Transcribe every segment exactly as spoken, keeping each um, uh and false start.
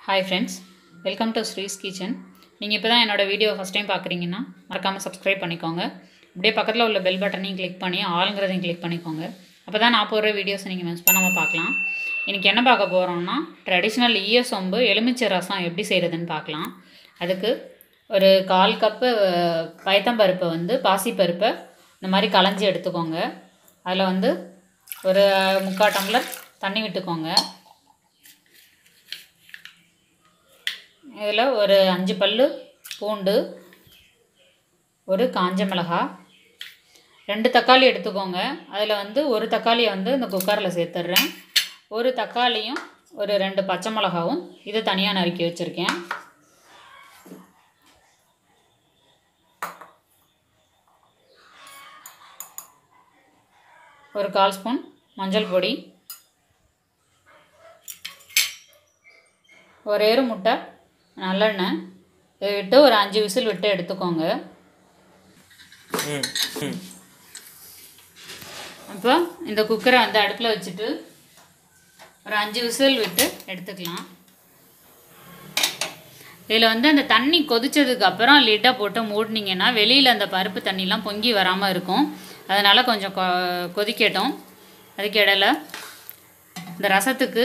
Hi friends, welcome to Sri's Kitchen. நீங்கள் இப்போ தான் என்னோட வீடியோ ஃபஸ்ட் டைம் பார்க்குறீங்கன்னா மறக்காமல் சப்ஸ்கிரைப் பண்ணிக்கோங்க. அப்படியே பக்கத்தில் உள்ள பெல் பட்டனையும் கிளிக் பண்ணி ஆளுங்கிறதையும் கிளிக் பண்ணிக்கோங்க. அப்போ தான் நான் போடுற வீடியோஸை நீங்கள் மிஸ் பண்ணாமல் பார்க்கலாம். இன்றைக்கி என்ன பார்க்க போகிறோம்னா ட்ரெடிஷ்னல் ஈய சொம்பு எலுமிச்சை ரசம் எப்படி செய்கிறதுன்னு பார்க்கலாம். அதுக்கு ஒரு கால் கப்பு பயத்தம்பருப்பை வந்து பாசிப்பருப்பை இந்த மாதிரி களைஞ்சி எடுத்துக்கோங்க. அதில் வந்து ஒரு முக்கால் டம்ளர் தண்ணி விட்டுக்கோங்க. இதில் ஒரு அஞ்சு பல்லு பூண்டு, ஒரு காஞ்ச மிளகாய், ரெண்டு தக்காளி எடுத்துக்கோங்க. அதில் வந்து ஒரு தக்காளியை வந்து இந்த குக்கரில் சேர்த்துட்றேன். ஒரு தக்காளியும் ஒரு ரெண்டு பச்சை மிளகாவும் இது தனியாக நறுக்கி வச்சுருக்கேன். ஒரு கால் ஸ்பூன் மஞ்சள் பொடி, ஒரு ஏறு முட்டை நல்லெண்ணெய், இதை விட்டு ஒரு அஞ்சு விசில் விட்டு எடுத்துக்கோங்க. அப்போ இந்த குக்கரை வந்து அடுப்பில் வச்சுட்டு ஒரு அஞ்சு விசில் விட்டு எடுத்துக்கலாம். இதில் வந்து அந்த தண்ணி கொதித்ததுக்கப்புறம் லிட்டை போட்டு மூடினீங்கன்னா வெளியில் அந்த பருப்பு தண்ணிலாம் பொங்கி வராமல் இருக்கும். அதனால் கொஞ்சம் கொ கொதிக்கட்டும். அதுக்கு இடையில இந்த ரசத்துக்கு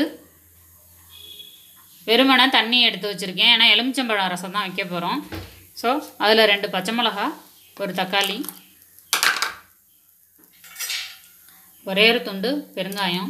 வெறுமனை தண்ணி எடுத்து வச்சுருக்கேன். ஏன்னா எலுமிச்சம்பழம் ரசம் தான் வைக்க போகிறோம். ஸோ அதில் ரெண்டு பச்சை மிளகா, ஒரு தக்காளி, ஒரே ஒரு துண்டு பெருங்காயம்,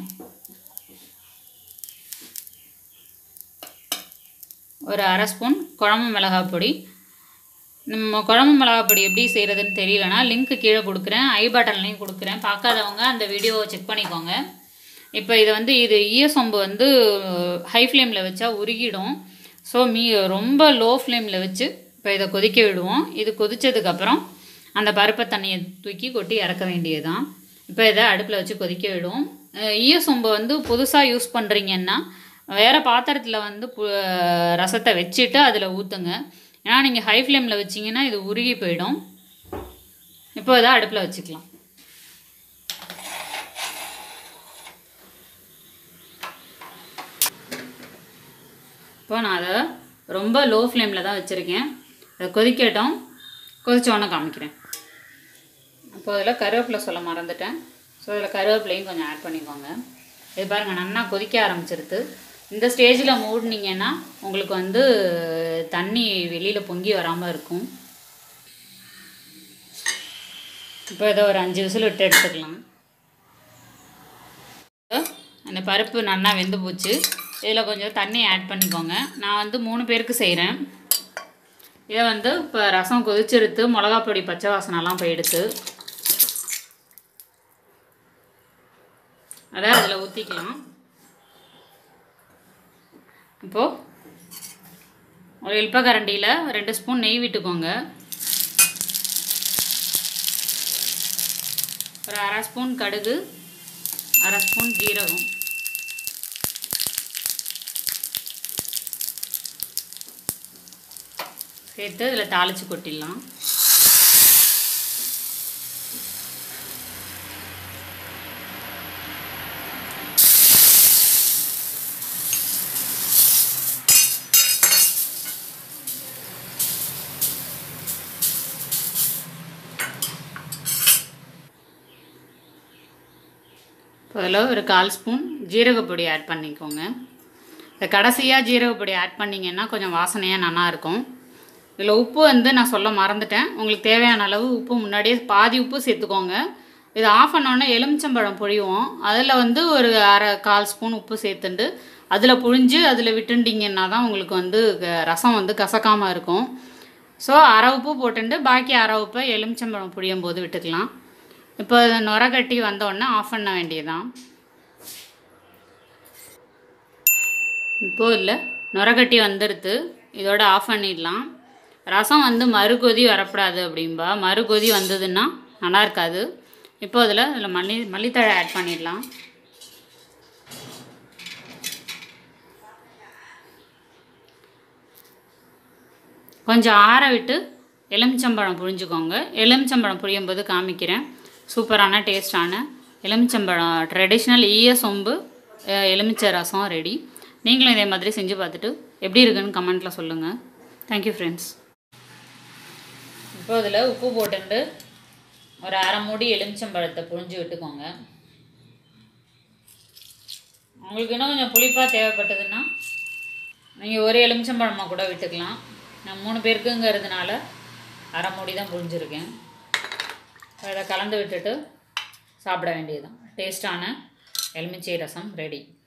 ஒரு அரை ஸ்பூன் குழம்பு மிளகாய் பொடி. நம்ம குழம்பு மிளகாய் பொடி எப்படி செய்கிறதுன்னு தெரியலனா லிங்க்கு கீழே கொடுக்குறேன், ஐ பட்டன்லையும் கொடுக்குறேன். பார்க்காதவங்க அந்த வீடியோவை செக் பண்ணிக்கோங்க. இப்போ இது வந்து இது ஈய சொம்பு வந்து ஹை ஃப்ளேமில் வச்சா உருகிடும். ஸோ மீ ரொம்ப லோ ஃப்ளேமில் வச்சு இப்போ இதை கொதிக்க விடுவோம். இது கொதித்ததுக்கப்புறம் அந்த பருப்பை தண்ணியை தூக்கி கொட்டி இறக்க வேண்டியது தான். இப்போ இதை அடுப்பில் வச்சு கொதிக்க விடுவோம். ஈய சொம்பை வந்து புதுசாக யூஸ் பண்ணுறீங்கன்னா வேறு பாத்திரத்தில் வந்து ரசத்தை வச்சுட்டு அதில் ஊற்றுங்க. ஏன்னா நீங்கள் ஹை ஃப்ளேமில் வச்சிங்கன்னா இது உருகி போயிடும். இப்போ இதை அடுப்பில் வச்சுக்கலாம். இப்போ நான் அதை ரொம்ப லோ ஃப்ளேமில் தான் வச்சுருக்கேன். அதை கொதிக்கட்டும். கொதிச்சோன்னே காமிக்கிறேன். இப்போ அதில் கருவேப்பிலை சொல்ல மறந்துட்டேன். ஸோ அதில் கருவேப்பிலையும் கொஞ்சம் ஆட் பண்ணிக்கோங்க. இது பாருங்கள் நல்லா கொதிக்க ஆரம்பிச்சிருது. இந்த ஸ்டேஜில் மூடினீங்கன்னா உங்களுக்கு வந்து தண்ணி வெளியில் பொங்கி வராமல் இருக்கும். இப்போ இதை ஒரு அஞ்சு விசில் விட்டு எடுத்துக்கலாம். அந்த பருப்பு நல்லா வெந்து போச்சு. இதில் கொஞ்சம் தண்ணி ஆட் பண்ணிக்கோங்க. நான் வந்து மூணு பேருக்கு செய்கிறேன். இதை வந்து இப்போ ரசம் கொதிச்செடுத்து மிளகா பொடி பச்சை வாசனெல்லாம் போயிடுத்து. அதை அதில் ஊற்றிக்கலாம். இப்போது ஒரு இல்பக்கரண்டியில் ரெண்டு ஸ்பூன் நெய் விட்டுக்கோங்க. ஒரு அரை ஸ்பூன் கடுகு, அரை ஸ்பூன் ஜீரகம், சேர்த்து இதில் தாளித்து கொட்டிடலாம். இப்போ அதில் ஒரு கால் ஸ்பூன் ஜீரகப்பொடி ஆட் பண்ணிக்கோங்க. இந்த கடைசியாக ஜீரகப்பொடி ஆட் பண்ணிங்கன்னா கொஞ்சம் வாசனையாக நல்லாயிருக்கும். இதில் உப்பு வந்து நான் சொல்ல மறந்துட்டேன். உங்களுக்கு தேவையான அளவு உப்பு முன்னாடியே பாதி உப்பு சேர்த்துக்கோங்க. இதை ஆஃப் பண்ணோன்னே எலுமிச்சம்பழம் பொழிவோம். அதில் வந்து ஒரு அரை கால் ஸ்பூன் உப்பு சேர்த்துண்டு அதில் புழிஞ்சு அதில் விட்டுண்டிங்கன்னா தான் உங்களுக்கு வந்து ரசம் வந்து கசக்காமல் இருக்கும். ஸோ அரை உப்பு போட்டுட்டு பாக்கி அரை உப்பை எலுமிச்சம்பழம் புழியும் போது விட்டுக்கலாம். இப்போ நுர கட்டி வந்தோடனே ஆஃப் பண்ண வேண்டியதுதான். இப்போது இல்லை நுர கட்டி வந்துடுது. இதோட ஆஃப் பண்ணிடலாம். ரசம் வந்து மறுகொதி வரக்கூடாது அப்படின்பா. மறுகொதி வந்ததுன்னா நல்லா இருக்காது. இப்போ அதில் அதில் மல்லி மல்லித்தழை ஆட் பண்ணிடலாம். கொஞ்சம் ஆற விட்டு எலுமிச்சம்பழம் புழிஞ்சுக்கோங்க. எலுமிச்சம்பழம் புழியும் போது காமிக்கிறேன். சூப்பரான டேஸ்டான எலுமிச்சம்பழம் ட்ரெடிஷ்னல் ஈய சொம்பு எலுமிச்சை ரசம் ரெடி. நீங்களும் இதே மாதிரி செஞ்சு பார்த்துட்டு எப்படி இருக்குன்னு கமெண்ட்டில் சொல்லுங்கள். Thank you friends. இப்போ இதில் உப்பு போட்டுட்டு ஒரு அரை மூடி எலுமிச்சம்பழத்தை புழிஞ்சு விட்டுக்கோங்க. உங்களுக்கு இன்னும் கொஞ்சம் புளிப்பாக தேவைப்பட்டதுன்னா நீங்கள் ஒரு எலுமிச்சம்பழமாக கூட விட்டுக்கலாம். நான் மூணு பேருக்குங்கிறதுனால அரை மூடி தான் புழிஞ்சிருக்கேன். இதை கலந்து விட்டுட்டு சாப்பிட வேண்டியதுதான். டேஸ்டான எலுமிச்சை ரசம் ரெடி.